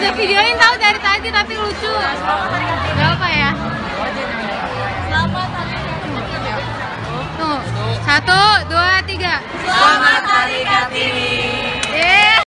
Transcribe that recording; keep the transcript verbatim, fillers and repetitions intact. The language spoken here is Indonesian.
udah videoin tahu dari tadi tapi lucu. Gak apa ya? Selamat Hari Tuh, satu, dua, tiga. Selamat Hari Kartini.